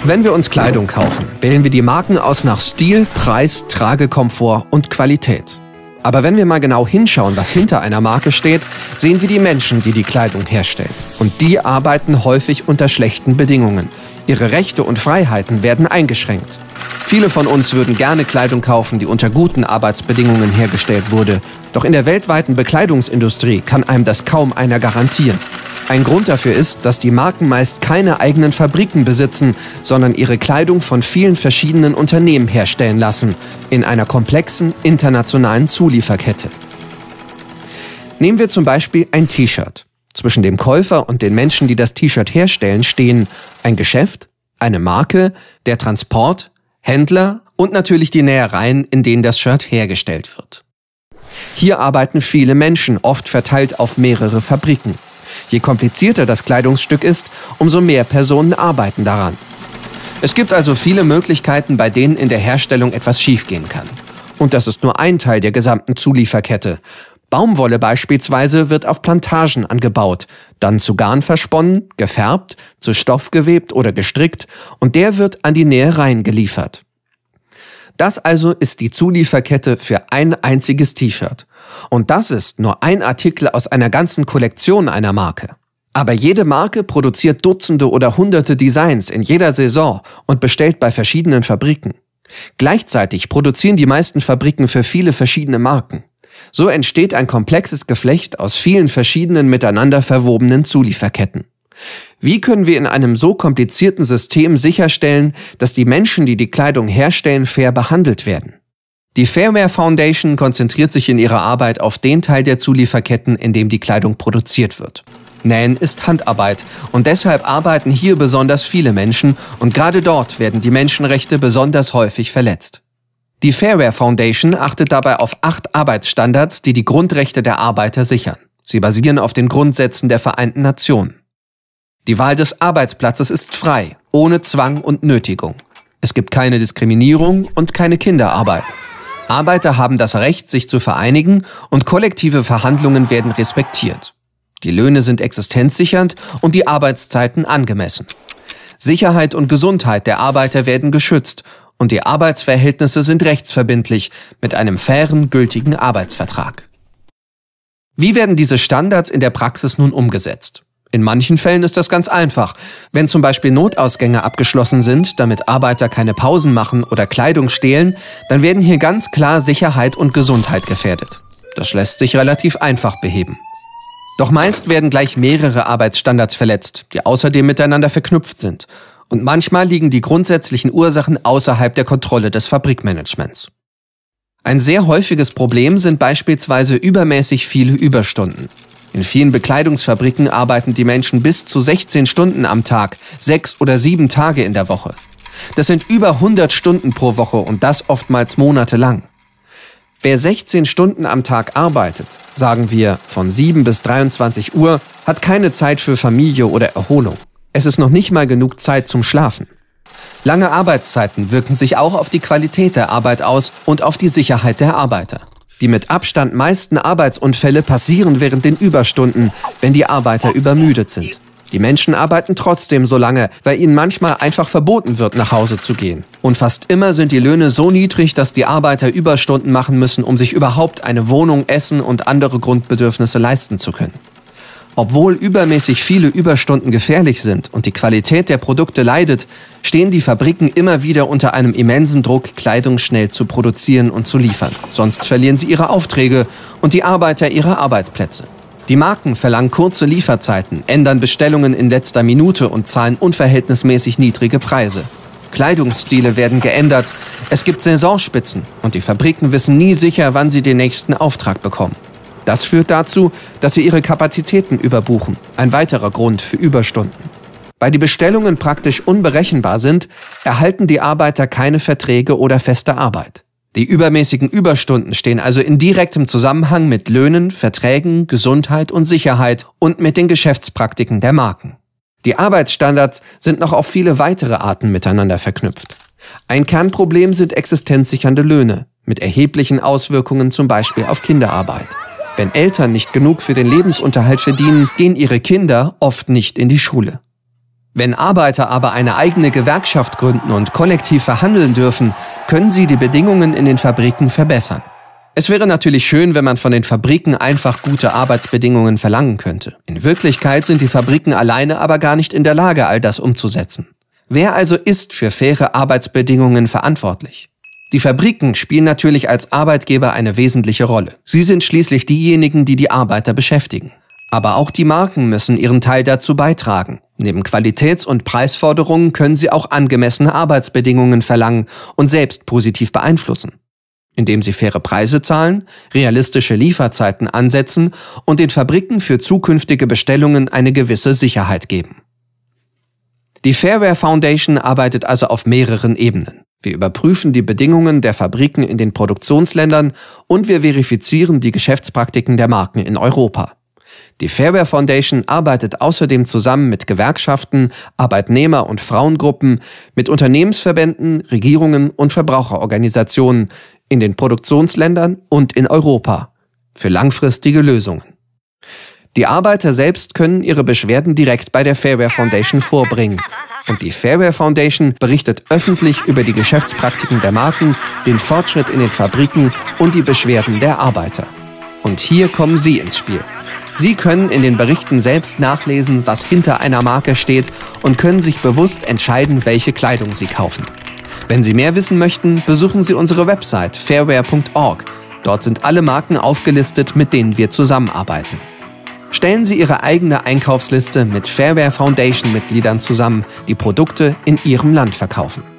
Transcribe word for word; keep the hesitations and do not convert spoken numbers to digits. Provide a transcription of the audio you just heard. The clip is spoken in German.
Wenn wir uns Kleidung kaufen, wählen wir die Marken aus nach Stil, Preis, Tragekomfort und Qualität. Aber wenn wir mal genau hinschauen, was hinter einer Marke steht, sehen wir die Menschen, die die Kleidung herstellen. Und die arbeiten häufig unter schlechten Bedingungen. Ihre Rechte und Freiheiten werden eingeschränkt. Viele von uns würden gerne Kleidung kaufen, die unter guten Arbeitsbedingungen hergestellt wurde. Doch in der weltweiten Bekleidungsindustrie kann einem das kaum einer garantieren. Ein Grund dafür ist, dass die Marken meist keine eigenen Fabriken besitzen, sondern ihre Kleidung von vielen verschiedenen Unternehmen herstellen lassen, in einer komplexen internationalen Zulieferkette. Nehmen wir zum Beispiel ein T-Shirt. Zwischen dem Käufer und den Menschen, die das T-Shirt herstellen, stehen ein Geschäft, eine Marke, der Transport, Händler und natürlich die Nähereien, in denen das Shirt hergestellt wird. Hier arbeiten viele Menschen, oft verteilt auf mehrere Fabriken. Je komplizierter das Kleidungsstück ist, umso mehr Personen arbeiten daran. Es gibt also viele Möglichkeiten, bei denen in der Herstellung etwas schiefgehen kann. Und das ist nur ein Teil der gesamten Zulieferkette. Baumwolle beispielsweise wird auf Plantagen angebaut, dann zu Garn versponnen, gefärbt, zu Stoff gewebt oder gestrickt und der wird an die Nähereien geliefert. Das also ist die Zulieferkette für ein einziges T-Shirt. Und das ist nur ein Artikel aus einer ganzen Kollektion einer Marke. Aber jede Marke produziert Dutzende oder Hunderte Designs in jeder Saison und bestellt bei verschiedenen Fabriken. Gleichzeitig produzieren die meisten Fabriken für viele verschiedene Marken. So entsteht ein komplexes Geflecht aus vielen verschiedenen miteinander verwobenen Zulieferketten. Wie können wir in einem so komplizierten System sicherstellen, dass die Menschen, die die Kleidung herstellen, fair behandelt werden? Die Fairwear Foundation konzentriert sich in ihrer Arbeit auf den Teil der Zulieferketten, in dem die Kleidung produziert wird. Nähen ist Handarbeit und deshalb arbeiten hier besonders viele Menschen und gerade dort werden die Menschenrechte besonders häufig verletzt. Die Fairwear Foundation achtet dabei auf acht Arbeitsstandards, die die Grundrechte der Arbeiter sichern. Sie basieren auf den Grundsätzen der Vereinten Nationen. Die Wahl des Arbeitsplatzes ist frei, ohne Zwang und Nötigung. Es gibt keine Diskriminierung und keine Kinderarbeit. Arbeiter haben das Recht, sich zu vereinigen und kollektive Verhandlungen werden respektiert. Die Löhne sind existenzsichernd und die Arbeitszeiten angemessen. Sicherheit und Gesundheit der Arbeiter werden geschützt und die Arbeitsverhältnisse sind rechtsverbindlich mit einem fairen, gültigen Arbeitsvertrag. Wie werden diese Standards in der Praxis nun umgesetzt? In manchen Fällen ist das ganz einfach. Wenn zum Beispiel Notausgänge abgeschlossen sind, damit Arbeiter keine Pausen machen oder Kleidung stehlen, dann werden hier ganz klar Sicherheit und Gesundheit gefährdet. Das lässt sich relativ einfach beheben. Doch meist werden gleich mehrere Arbeitsstandards verletzt, die außerdem miteinander verknüpft sind. Und manchmal liegen die grundsätzlichen Ursachen außerhalb der Kontrolle des Fabrikmanagements. Ein sehr häufiges Problem sind beispielsweise übermäßig viele Überstunden. In vielen Bekleidungsfabriken arbeiten die Menschen bis zu sechzehn Stunden am Tag, sechs oder sieben Tage in der Woche. Das sind über hundert Stunden pro Woche und das oftmals monatelang. Wer sechzehn Stunden am Tag arbeitet, sagen wir von sieben bis dreiundzwanzig Uhr, hat keine Zeit für Familie oder Erholung. Es ist noch nicht mal genug Zeit zum Schlafen. Lange Arbeitszeiten wirken sich auch auf die Qualität der Arbeit aus und auf die Sicherheit der Arbeiter. Die mit Abstand meisten Arbeitsunfälle passieren während den Überstunden, wenn die Arbeiter übermüdet sind. Die Menschen arbeiten trotzdem so lange, weil ihnen manchmal einfach verboten wird, nach Hause zu gehen. Und fast immer sind die Löhne so niedrig, dass die Arbeiter Überstunden machen müssen, um sich überhaupt eine Wohnung, Essen und andere Grundbedürfnisse leisten zu können. Obwohl übermäßig viele Überstunden gefährlich sind und die Qualität der Produkte leidet, stehen die Fabriken immer wieder unter einem immensen Druck, Kleidung schnell zu produzieren und zu liefern. Sonst verlieren sie ihre Aufträge und die Arbeiter ihre Arbeitsplätze. Die Marken verlangen kurze Lieferzeiten, ändern Bestellungen in letzter Minute und zahlen unverhältnismäßig niedrige Preise. Kleidungsstile werden geändert, es gibt Saisonspitzen und die Fabriken wissen nie sicher, wann sie den nächsten Auftrag bekommen. Das führt dazu, dass sie ihre Kapazitäten überbuchen, ein weiterer Grund für Überstunden. Weil die Bestellungen praktisch unberechenbar sind, erhalten die Arbeiter keine Verträge oder feste Arbeit. Die übermäßigen Überstunden stehen also in direktem Zusammenhang mit Löhnen, Verträgen, Gesundheit und Sicherheit und mit den Geschäftspraktiken der Marken. Die Arbeitsstandards sind noch auf viele weitere Arten miteinander verknüpft. Ein Kernproblem sind existenzsichernde Löhne, mit erheblichen Auswirkungen zum Beispiel auf Kinderarbeit. Wenn Eltern nicht genug für den Lebensunterhalt verdienen, gehen ihre Kinder oft nicht in die Schule. Wenn Arbeiter aber eine eigene Gewerkschaft gründen und kollektiv verhandeln dürfen, können sie die Bedingungen in den Fabriken verbessern. Es wäre natürlich schön, wenn man von den Fabriken einfach gute Arbeitsbedingungen verlangen könnte. In Wirklichkeit sind die Fabriken alleine aber gar nicht in der Lage, all das umzusetzen. Wer also ist für faire Arbeitsbedingungen verantwortlich? Die Fabriken spielen natürlich als Arbeitgeber eine wesentliche Rolle. Sie sind schließlich diejenigen, die die Arbeiter beschäftigen. Aber auch die Marken müssen ihren Teil dazu beitragen. Neben Qualitäts- und Preisforderungen können sie auch angemessene Arbeitsbedingungen verlangen und selbst positiv beeinflussen, indem sie faire Preise zahlen, realistische Lieferzeiten ansetzen und den Fabriken für zukünftige Bestellungen eine gewisse Sicherheit geben. Die Fairware Foundation arbeitet also auf mehreren Ebenen. Wir überprüfen die Bedingungen der Fabriken in den Produktionsländern und wir verifizieren die Geschäftspraktiken der Marken in Europa. Die Fairware Foundation arbeitet außerdem zusammen mit Gewerkschaften, Arbeitnehmer- und Frauengruppen, mit Unternehmensverbänden, Regierungen und Verbraucherorganisationen in den Produktionsländern und in Europa für langfristige Lösungen. Die Arbeiter selbst können ihre Beschwerden direkt bei der Fairware Foundation vorbringen. Und die Fairware Foundation berichtet öffentlich über die Geschäftspraktiken der Marken, den Fortschritt in den Fabriken und die Beschwerden der Arbeiter. Und hier kommen Sie ins Spiel. Sie können in den Berichten selbst nachlesen, was hinter einer Marke steht und können sich bewusst entscheiden, welche Kleidung Sie kaufen. Wenn Sie mehr wissen möchten, besuchen Sie unsere Website fairware punkt org. Dort sind alle Marken aufgelistet, mit denen wir zusammenarbeiten. Stellen Sie Ihre eigene Einkaufsliste mit Fairware Foundation Mitgliedern zusammen, die Produkte in Ihrem Land verkaufen.